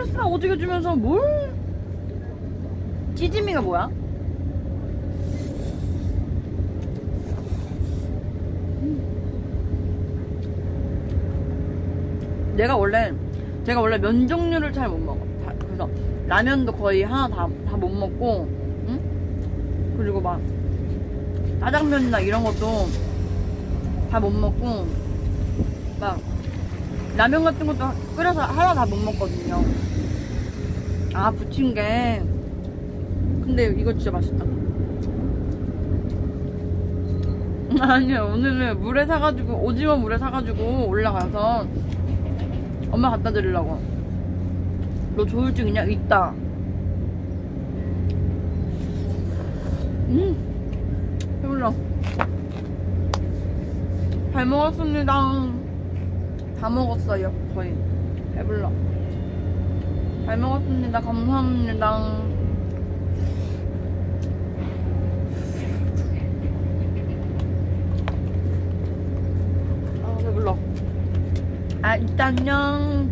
스트레스나 오지게 주면서 뭘? 찌짐이가 뭐야? 제가 원래 면 종류를 잘 못 먹어. 그래서 라면도 거의 하나 다 못 먹고, 응? 그리고 막 짜장면이나 이런 것도 다 못 먹고, 막 라면 같은 것도 끓여서 하나 다 못 먹거든요. 아, 부침개. 근데 이거 진짜 맛있다. 아니요, 오늘은 물에 사가지고, 오징어 물에 사가지고 올라가서 엄마 갖다 드리려고. 너 조울증 있냐? 있다. 배불러. 잘 먹었습니다. 다 먹었어요, 거의. 배불러. 잘 먹었습니다. 감사합니다. 아, 배불러. 아, 일단요.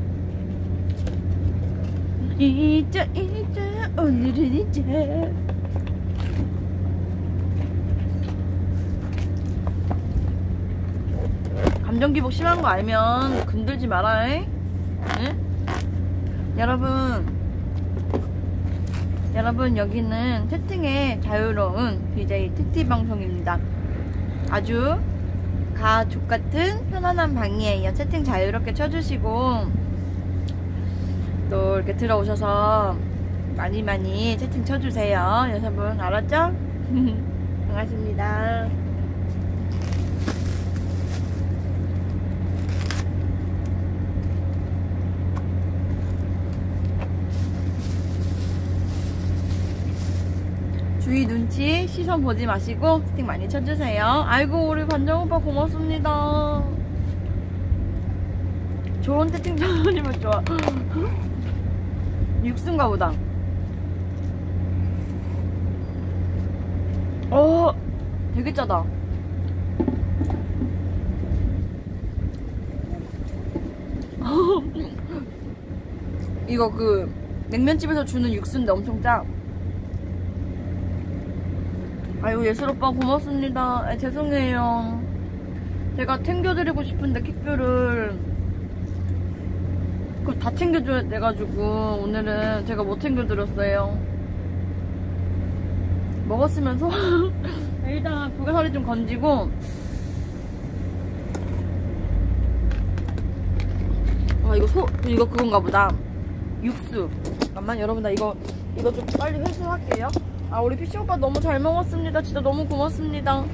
이제 오늘은 이제 감정기복 심한 거 알면 건들지 마라. 응? 여러분 여기는 채팅에 자유로운 BJ TT 방송입니다. 아주 가족 같은 편안한 방이에요. 채팅 자유롭게 쳐주시고 또 이렇게 들어오셔서 많이 채팅 쳐주세요. 여러분 알았죠? 반갑습니다. 주위 눈치 시선 보지 마시고 채팅 많이 쳐주세요. 아이고 우리 관장 오빠 고맙습니다. 좋은 채팅 쳐주시면 좋아. 육수인가 보다. 되게 짜다. 이거 그 냉면집에서 주는 육수인데 엄청 짜. 아이고 예슬 오빠 고맙습니다. 아, 죄송해요. 제가 챙겨드리고 싶은데 킥뷰를 그걸 다 챙겨줘야 돼가지고 오늘은 제가 못 챙겨드렸어요. 먹었으면 소 일단 고개살이 좀 건지고. 아 이거 그건가 보다. 육수. 잠깐만 여러분 나 이거 좀 빨리 회수할게요. 아 우리 피시 오빠 너무 잘 먹었습니다. 진짜 너무 고맙습니다.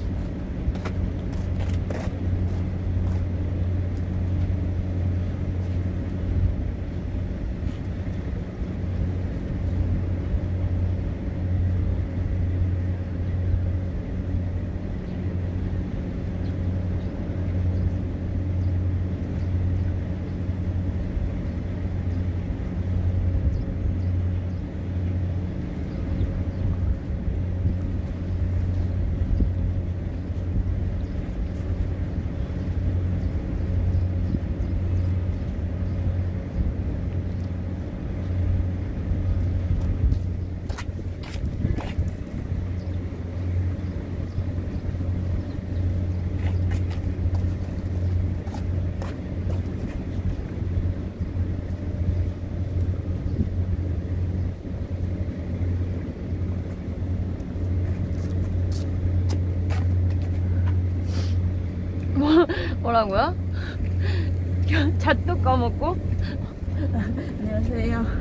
뭐라고요? 잣도 까먹고? 안녕하세요.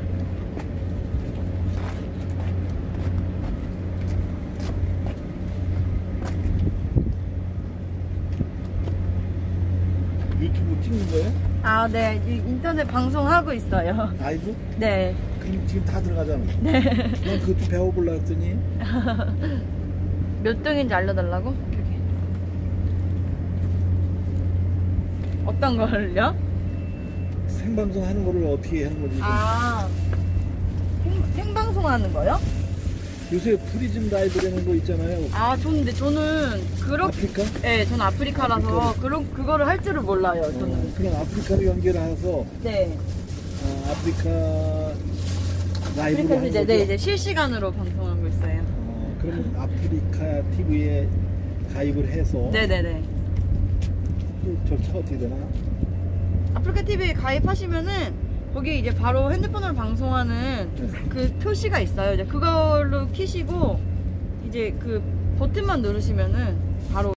유튜브 찍는 거예요? 아, 네. 인터넷 방송하고 있어요. 라이브? 네. 그럼 지금 다 들어가잖아. 네. 난 그것도 배워보려고 했더니. 몇 등인지 알려달라고? 어떤 걸요? 생방송 하는 거를 어떻게 하는 거지? 아, 생방송 하는 거요? 요새 프리즘 라이브라는 거 있잖아요. 아, 근데 저는 아프리카? 네, 저는 아프리카라서 그거를 할 줄을 몰라요. 저는. 그냥 아프리카로 연결해서 네. 아프리카 라이브로 그러니까 하는 이제 거죠? 네, 이제 실시간으로 방송하고 있어요. 그러면 아프리카 TV에 가입을 해서 네네네. 그 절차가 어떻게 되나? 아프리카 TV 가입하시면은 거기 이제 바로 핸드폰으로 방송하는 네. 그 표시가 있어요. 이제 그걸로 키시고 이제 그 버튼만 누르시면은